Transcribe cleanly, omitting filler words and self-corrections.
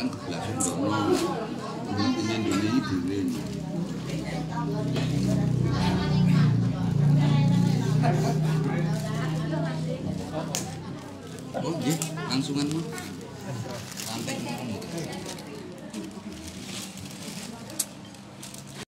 kan gelas ndono. Intinya ini dhewe. Oh, nggih, langsungan, Mas.